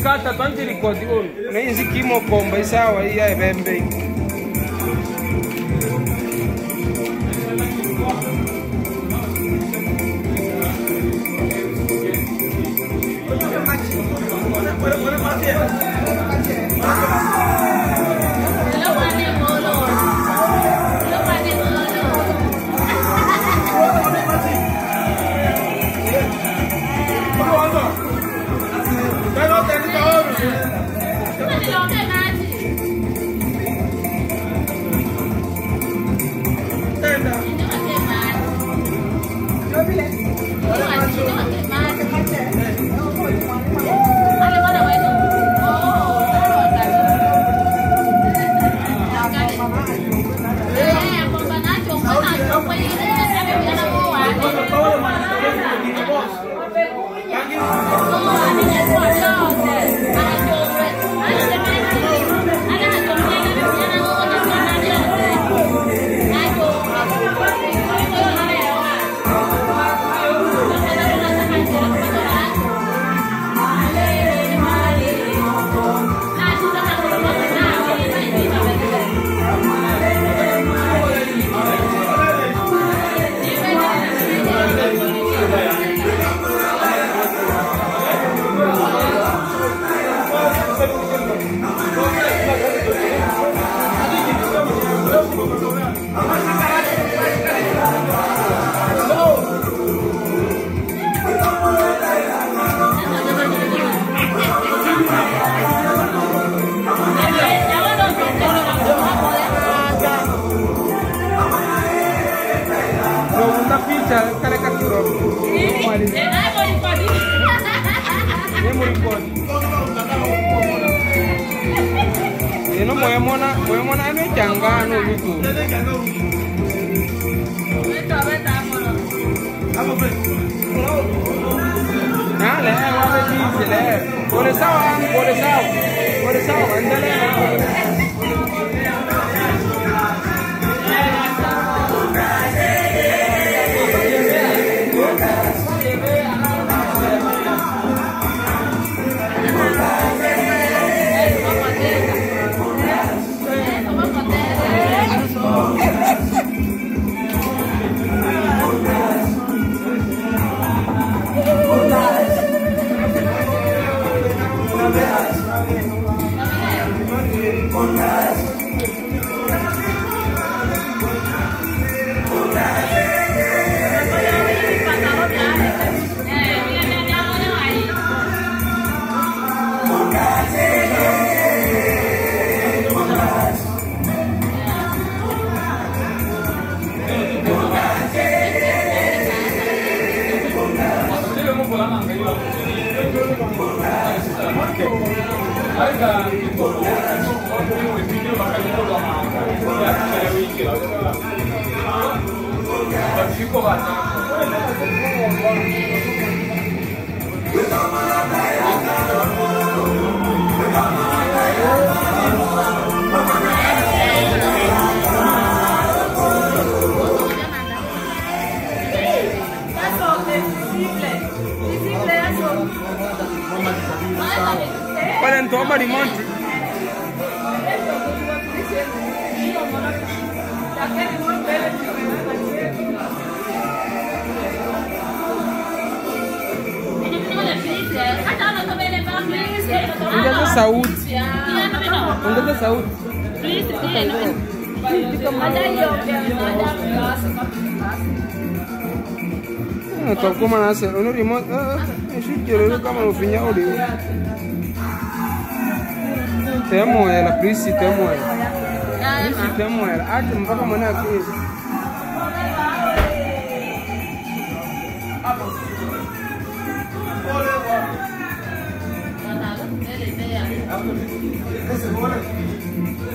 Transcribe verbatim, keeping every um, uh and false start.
kata twanti rikodi on. Na hizi kimo komba isawa hii ya bembe. No voy a mona, voy a mona me changa no YouTube. Ah, le va a decir, le. Por eso, por eso, por eso, ándale. Para entrar para monte. Onde é saúde? Onde é saúde? Não, tô com uma nasa. Eu não remoto. Ah, eu sei que eu não como no final ali. Temo ela, Prisi, temo ela. Prisi, temo ela. Ah, tem uma mana aqui. Esse